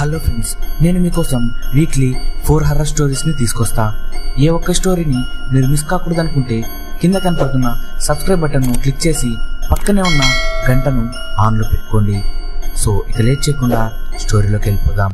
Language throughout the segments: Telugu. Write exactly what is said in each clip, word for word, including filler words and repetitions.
హలో ఫ్రెండ్స్, నేను మీకోసం వీక్లీ ఫోర్ హర్రర్ స్టోరీస్ని తీసుకొస్తా. ఏ ఒక్క స్టోరీని మీరు మిస్ కాకూడదు అనుకుంటే కింద కనపడుతున్న సబ్స్క్రైబ్ బటన్ను క్లిక్ చేసి పక్కనే ఉన్న గంటను ఆన్లో పెట్టుకోండి. సో ఇక లేట్ చేయకుండా స్టోరీలోకి వెళ్ళిపోదాం.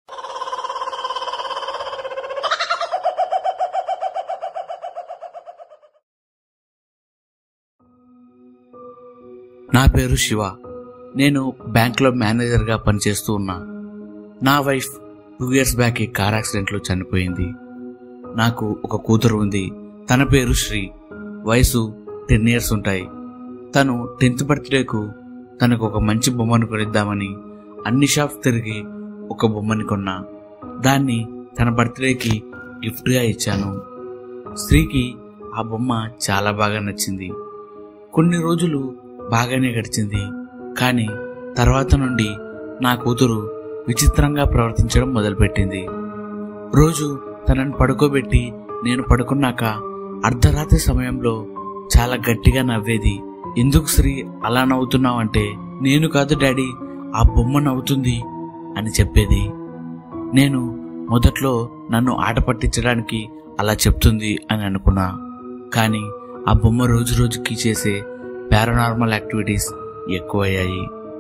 నా పేరు శివ. నేను బ్యాంక్లో మేనేజర్గా పనిచేస్తూ ఉన్నా. నా వైఫ్ టూ ఇయర్స్ బ్యాక్ ఈ కార్ యాక్సిడెంట్లో చనిపోయింది. నాకు ఒక కూతురు ఉంది. తన పేరు శ్రీ. వయసు టెన్ ఇయర్స్ ఉంటాయి. తను టెన్త్ బర్త్డేకు తనకు ఒక మంచి బొమ్మను కొనిద్దామని అన్ని షాప్స్ తిరిగి ఒక బొమ్మని కొన్నా. దాన్ని తన బర్త్డేకి గిఫ్ట్గా ఇచ్చాను. శ్రీకి ఆ బొమ్మ చాలా బాగా నచ్చింది. కొన్ని రోజులు బాగానే గడిచింది. కానీ తర్వాత నుండి నా కూతురు విచిత్రంగా ప్రవర్తించడం మొదలుపెట్టింది. రోజు తనని పడుకోబెట్టి నేను పడుకున్నాక అర్ధరాత్రి సమయంలో చాలా గట్టిగా నవ్వేది. ఎందుకు శ్రీ అలా నవ్వుతున్నావంటే, నేను కాదు డాడీ, ఆ బొమ్మ నవ్వుతుంది అని చెప్పేది. నేను మొదట్లో నన్ను ఆట పట్టించడానికి అలా చెప్తుంది అని అనుకున్నా. కానీ ఆ బొమ్మ రోజు రోజుకి చేసే పారానార్మల్ యాక్టివిటీస్ ఎక్కువయ్యాయి.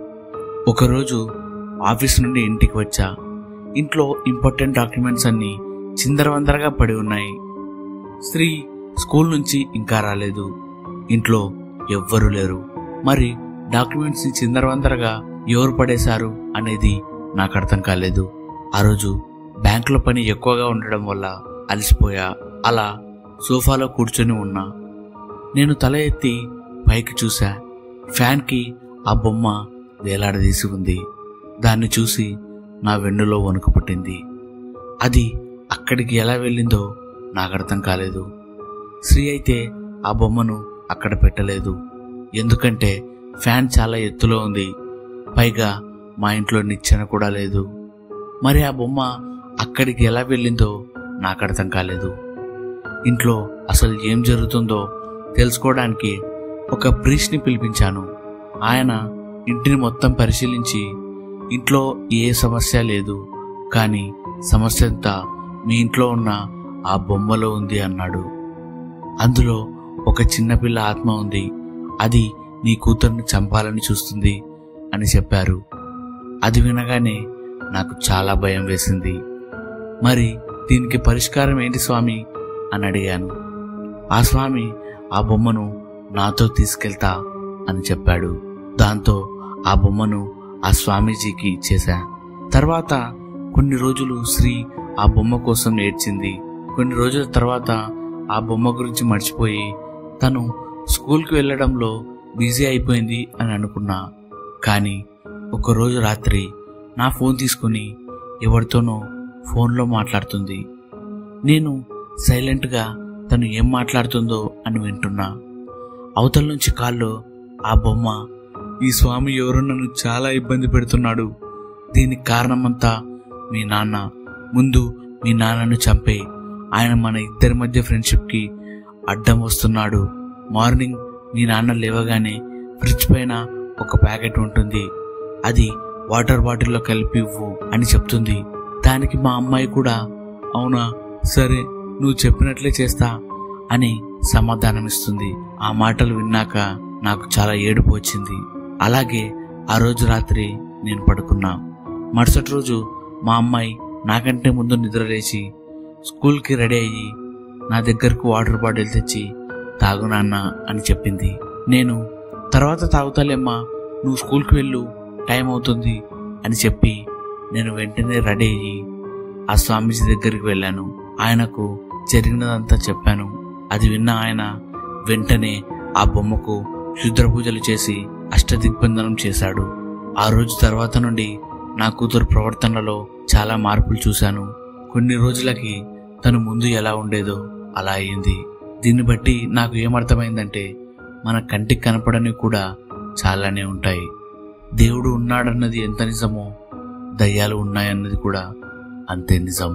ఒకరోజు ఆఫీస్ నుండి ఇంటికి వచ్చా. ఇంట్లో ఇంపార్టెంట్ డాక్యుమెంట్స్ అన్నీ చిందరవందరగా పడి ఉన్నాయి. శ్రీ స్కూల్ నుంచి ఇంకా రాలేదు. ఇంట్లో ఎవ్వరూ లేరు. మరి డాక్యుమెంట్స్ని చిందరవందరగా ఎవరు పడేశారు అనేది నాకు అర్థం కాలేదు. ఆ రోజు బ్యాంకులో పని ఎక్కువగా ఉండడం వల్ల అలసిపోయా. అలా సోఫాలో కూర్చొని ఉన్నా. నేను తల ఎత్తి పైకి చూసా. ఫ్యాన్కి ఆ బొమ్మ వేలాడదీసి ఉంది. దాన్ని చూసి నా వెన్నులో వణుకు పుట్టింది. అది అక్కడికి ఎలా వెళ్ళిందో నాకు అర్థం కాలేదు. శ్రీ అయితే ఆ బొమ్మను అక్కడ పెట్టలేదు. ఎందుకంటే ఫ్యాన్ చాలా ఎత్తులో ఉంది. పైగా మా ఇంట్లో నిచ్చెన కూడా లేదు. మరి ఆ బొమ్మ అక్కడికి ఎలా వెళ్ళిందో నాకు అర్థం కాలేదు. ఇంట్లో అసలు ఏం జరుగుతుందో తెలుసుకోవడానికి ఒక ప్రీస్ట్ని పిలిపించాను. ఆయన ఇంటిని మొత్తం పరిశీలించి, ఇంట్లో ఏ సమస్య లేదు, కానీ సమస్య అంతా మీ ఇంట్లో ఉన్న ఆ బొమ్మలో ఉంది అన్నాడు. అందులో ఒక చిన్నపిల్ల ఆత్మ ఉంది. అది నీ కూతుర్ని చంపాలని చూస్తుంది అని చెప్పారు. అది వినగానే నాకు చాలా భయం వేసింది. మరి దీనికి పరిష్కారం ఏంటి స్వామి అని అడిగాను. ఆ స్వామి ఆ బొమ్మను నాతో తీసుకెళ్తా అని చెప్పాడు. దాంతో ఆ బొమ్మను ఆ స్వామీజీకి ఇచ్చేశా. తర్వాత కొన్ని రోజులు శ్రీ ఆ బొమ్మ కోసం ఏడ్చింది. కొన్ని రోజుల తర్వాత ఆ బొమ్మ గురించి మర్చిపోయి తను స్కూల్కి వెళ్ళడంలో బిజీ అయిపోయింది అని అనుకున్నా. కానీ ఒకరోజు రాత్రి నా ఫోన్ తీసుకుని ఎవరితోనో ఫోన్లో మాట్లాడుతుంది. నేను సైలెంట్గా తను ఏం మాట్లాడుతుందో అని వింటున్నా. అవతల నుంచి కాల్లో ఆ బొమ్మ, ఈ స్వామి ఎవరో నన్ను చాలా ఇబ్బంది పెడుతున్నాడు. దీనికి కారణమంతా మీ నాన్న. ముందు మీ నాన్నను చంపే, ఆయన మన ఇద్దరి మధ్య ఫ్రెండ్షిప్కి అడ్డం వస్తున్నాడు. మార్నింగ్ మీ నాన్న లేవగానే ఫ్రిడ్జ్ పైన ఒక ప్యాకెట్ ఉంటుంది. అది వాటర్ బాటిల్లో కలిపి ఇవ్వు అని చెప్తుంది. దానికి మా అమ్మాయి కూడా అవునా సరే నువ్వు చెప్పినట్లే చేస్తా అని సమాధానమిస్తుంది. ఆ మాటలు విన్నాక నాకు చాలా ఏడుపు వచ్చింది. అలాగే ఆ రోజు రాత్రి నేను పడుకున్నా. మరుసటి రోజు మా అమ్మాయి నాకంటే ముందు నిద్రలేచి స్కూల్కి రెడీ అయ్యి నా దగ్గరకు వాటర్ బాటిల్ తెచ్చి తాగు నాన్న అని చెప్పింది. నేను తర్వాత తాగుతాలేమ్మా, నువ్వు స్కూల్కి వెళ్ళు, టైం అవుతుంది అని చెప్పి నేను వెంటనే రెడీ అయ్యి ఆ స్వామీజీ దగ్గరికి వెళ్ళాను. ఆయనకు జరిగినదంతా చెప్పాను. అది విన్న ఆయన వెంటనే ఆ బొమ్మకు క్షుద్ర పూజలు చేసి అష్టదిగ్బంధనం చేశాడు. ఆ రోజు తర్వాత నుండి నా కూతురు ప్రవర్తనలో చాలా మార్పులు చూశాను. కొన్ని రోజులకి తను ముందు ఎలా ఉండేదో అలా అయింది. దీన్ని బట్టి నాకు ఏమర్థమైందంటే, మన కంటికి కనపడనివి కూడా చాలానే ఉంటాయి. దేవుడు ఉన్నాడన్నది ఎంత నిజమో, దయ్యాలు ఉన్నాయన్నది కూడా అంతే నిజం.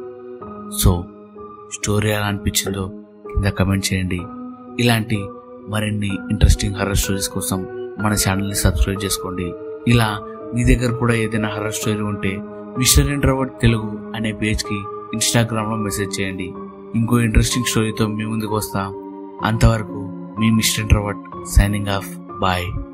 సో స్టోరీ ఎలా అనిపించిందో కింద కమెంట్ చేయండి. ఇలాంటి మరిన్ని ఇంట్రెస్టింగ్ హర్రర్ స్టోరీస్ కోసం మన ఛానల్ని సబ్స్క్రైబ్ చేసుకోండి. ఇలా మీ దగ్గర కూడా ఏదైనా హర్రర్ స్టోరీ ఉంటే మిస్టర్ ఇంట్రోవర్ట్ తెలుగు అనే పేజ్కి ఇన్స్టాగ్రామ్లో మెసేజ్ చేయండి. ఇంకో ఇంట్రెస్టింగ్ స్టోరీతో మీ ముందుకు వస్తా. అంతవరకు మీ mister introvert signing off. Bye.